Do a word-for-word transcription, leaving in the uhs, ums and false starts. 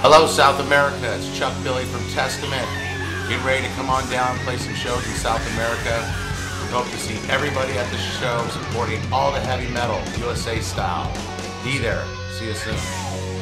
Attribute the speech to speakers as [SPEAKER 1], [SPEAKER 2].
[SPEAKER 1] Hello South America, it's Chuck Billy from Testament. Getting ready to come on down and play some shows in South America. We hope to see everybody at the show supporting all the heavy metal, U S A style. Be there. See you soon.